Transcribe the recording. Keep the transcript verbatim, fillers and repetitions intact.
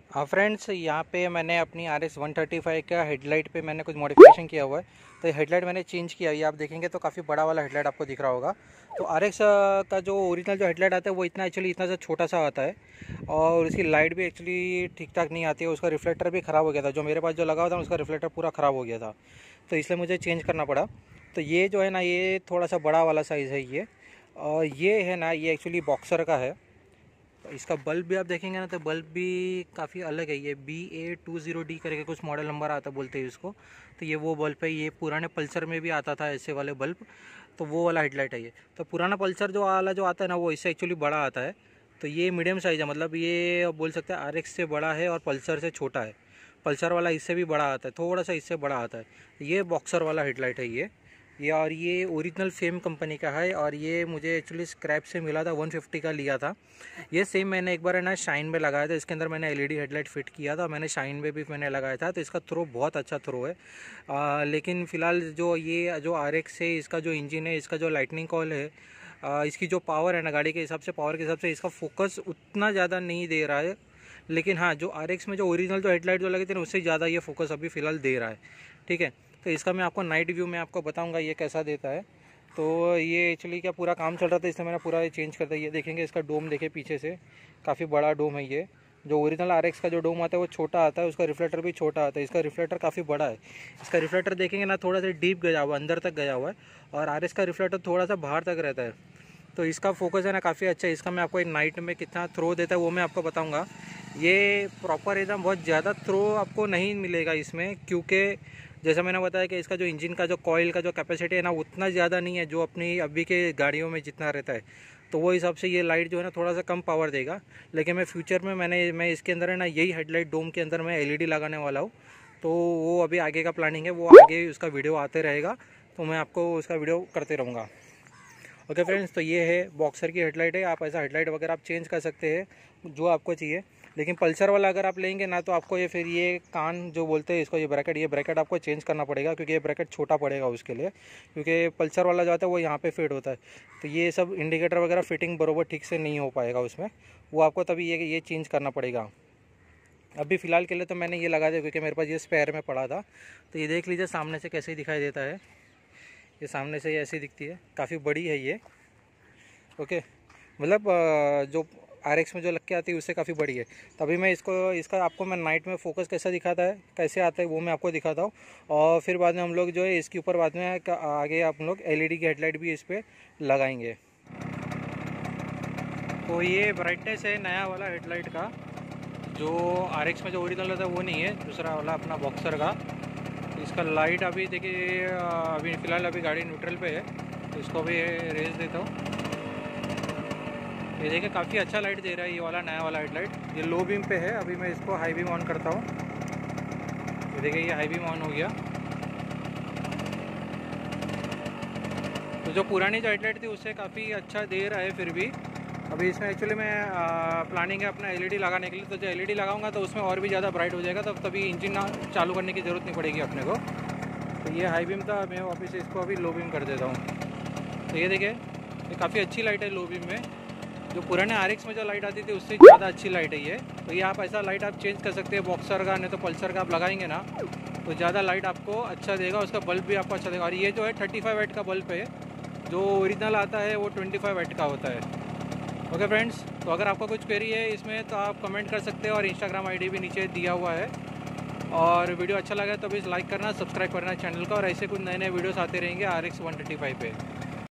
हाँ फ्रेंड्स, यहाँ पे मैंने अपनी R X one thirty five का हेडलाइट पे मैंने कुछ मॉडिफिकेशन किया हुआ है। तो हेडलाइट मैंने चेंज किया है, ये आप देखेंगे तो काफ़ी बड़ा वाला हेडलाइट आपको दिख रहा होगा। तो आर एक्स का जो ओरिजिनल जो हेडलाइट आता है वो इतना एक्चुअली इतना सा छोटा सा आता है और उसकी लाइट भी एक्चुअली ठीक ठाक नहीं आती है। उसका रिफ्लेक्टर भी ख़राब हो गया था, जो मेरे पास जो लगा हुआ था उसका रिफ्लेक्टर पूरा ख़राब हो गया था, तो इसलिए मुझे चेंज करना पड़ा। तो ये जो है ना, ये थोड़ा सा बड़ा वाला साइज़ है ये, और ये है ना, ये एक्चुअली बॉक्सर का है। इसका बल्ब भी आप देखेंगे ना तो बल्ब भी काफ़ी अलग है। ये B A two zero D करके कुछ मॉडल नंबर आता बोलते हैं इसको। तो ये वो बल्ब है, ये पुराने पल्सर में भी आता था ऐसे वाले बल्ब, तो वो वाला हेडलाइट है ये। तो पुराना पल्सर जो वाला जो आता है ना वो इससे एक्चुअली बड़ा आता है। तो ये मीडियम साइज़ है, मतलब ये बोल सकते हैं आर एक्स से बड़ा है और पल्सर से छोटा है। पल्सर वाला इससे भी बड़ा आता है, थोड़ा सा इससे बड़ा आता है। ये बॉक्सर वाला हेडलाइट है ये ये और ये ओरिजिनल फेम कंपनी का है, और ये मुझे एक्चुअली स्क्रैप से मिला था, वन फिफ्टी का लिया था। ये सेम मैंने एक बार है ना शाइन में लगाया था, इसके अंदर मैंने एलईडी हेडलाइट फिट किया था, मैंने शाइन में भी मैंने लगाया था। तो इसका थ्रो बहुत अच्छा थ्रो है। आ, लेकिन फ़िलहाल जो ये जो आर एक्स है, इसका जो इंजन है, इसका जो लाइटनिंग कॉल है, आ, इसकी जो पावर है ना गाड़ी के हिसाब से, पावर के हिसाब से इसका फोकस उतना ज़्यादा नहीं दे रहा है। लेकिन हाँ, जो आर एक्स में जो ओरिजिनल जो हेडलाइट जो लगे थे ना उससे ज़्यादा ये फोकस अभी फ़िलहाल दे रहा है। ठीक है, तो इसका मैं आपको नाइट व्यू में आपको बताऊंगा ये कैसा देता है। तो ये एक्चुअली क्या पूरा काम चल रहा था, इसलिए मैंने पूरा ये चेंज कर दिया। ये देखेंगे इसका डोम देखे पीछे से, काफ़ी बड़ा डोम है ये। जो ओरिजिनल आर एक्स का जो डोम आता है वो छोटा आता है, उसका रिफ्लेक्टर भी छोटा आता है, इसका रिफ्लेक्टर काफ़ी बड़ा है। इसका रिफ्लेक्टर देखेंगे ना थोड़ा सा डीप गया हुआ, अंदर तक गया हुआ है, और आर एक्स का रिफ्लेक्टर थोड़ा सा बाहर तक रहता है। तो इसका फोकस है ना काफ़ी अच्छा है। इसका मैं आपको एक नाइट में कितना थ्रो देता है वो मैं आपको बताऊँगा। ये प्रॉपर एकदम बहुत ज़्यादा थ्रो आपको नहीं मिलेगा इसमें, क्योंकि जैसा मैंने बताया कि इसका जो इंजन का जो कॉइल का जो कैपेसिटी है ना उतना ज़्यादा नहीं है जो अपनी अभी के गाड़ियों में जितना रहता है। तो वो हिसाब से ये लाइट जो है ना थोड़ा सा कम पावर देगा। लेकिन मैं फ्यूचर में मैंने मैं इसके अंदर है ना यही हेडलाइट डोम के अंदर मैं एलईडी लगाने वाला हूँ। तो वो अभी आगे का प्लानिंग है, वो आगे उसका वीडियो आते रहेगा, तो मैं आपको उसका वीडियो करते रहूँगा। ओके फ्रेंड्स, तो ये है बॉक्सर की हेडलाइट है। आप ऐसा हेडलाइट वगैरह आप चेंज कर सकते हैं जो आपको चाहिए। लेकिन पल्सर वाला अगर आप लेंगे ना तो आपको ये फिर ये कान जो बोलते हैं इसको, ये ब्रैकेट ये ब्रैकेट आपको चेंज करना पड़ेगा, क्योंकि ये ब्रैकेट छोटा पड़ेगा उसके लिए, क्योंकि पल्सर वाला जो आता है वो यहाँ पे फिट होता है। तो ये सब इंडिकेटर वगैरह फिटिंग बरोबर ठीक से नहीं हो पाएगा उसमें, वो आपको तभी ये ये चेंज करना पड़ेगा। अभी फ़िलहाल के लिए तो मैंने ये लगा दिया क्योंकि मेरे पास ये स्पेयर में पड़ा था। तो ये देख लीजिए सामने से कैसे दिखाई देता है। ये सामने से ऐसी दिखती है, काफ़ी बड़ी है ये। ओके, मतलब जो आर एक्स में जो लग के आती है उससे काफ़ी बड़ी है। तभी मैं इसको इसका आपको मैं नाइट में फोकस कैसा दिखाता है कैसे आता है वो मैं आपको दिखाता हूँ, और फिर बाद में हम लोग जो है इसके ऊपर बाद में आगे आप लोग एलईडी की हेडलाइट भी इस पर लगाएंगे। तो ये ब्राइटनेस है नया वाला हेडलाइट का, जो आर एक्स में जो ओरिजिनल होता है वो नहीं है, दूसरा वाला अपना बॉक्सर का। तो इसका लाइट अभी देखिए, अभी फ़िलहाल अभी गाड़ी न्यूट्रल पे है, तो इसको भी रेस देता हूँ। ये देखिए काफ़ी अच्छा लाइट दे रहा है ये वाला नया वाला हेडलाइट। ये लो बीम पे है, अभी मैं इसको हाई बीम ऑन करता हूँ। ये देखिए ये हाई बीम ऑन हो गया। तो जो पुरानी जो हेडलाइट थी उससे काफ़ी अच्छा दे रहा है फिर भी। अभी इसमें एक्चुअली मैं प्लानिंग है अपना एलईडी लगाने के लिए, तो जो एलईडी लगाऊंगा तो उसमें और भी ज़्यादा ब्राइट हो जाएगा, तब तभी इंजन चालू करने की ज़रूरत नहीं पड़ेगी अपने को। तो ये हाई बीम था, मैं वापस इसको अभी लो बीम कर देता हूँ। तो ये देखिए ये काफ़ी अच्छी लाइट है लो बीम में। जो पुराने आर एक्स में जो लाइट आती थी उससे ज़्यादा अच्छी लाइट है ये। तो ये आप ऐसा लाइट आप चेंज कर सकते हैं, बॉक्सर का नहीं तो पल्सर का आप लगाएंगे ना तो ज़्यादा लाइट आपको अच्छा देगा, उसका बल्ब भी आपको अच्छा देगा। और ये जो है थर्टी फाइव वाट का बल्ब है, जो ओरिजिनल आता है वो ट्वेंटी फाइव वाट का होता है। ओके फ्रेंड्स, तो अगर आपका कुछ क्वेरी है इसमें तो आप कमेंट कर सकते हैं, और इंस्टाग्राम आईडी भी नीचे दिया हुआ है। और वीडियो अच्छा लगा तो प्लीज़ लाइक करना, सब्सक्राइब करना चैनल का, और ऐसे कुछ नए नए वीडियोस आते रहेंगे R X one thirty five पे।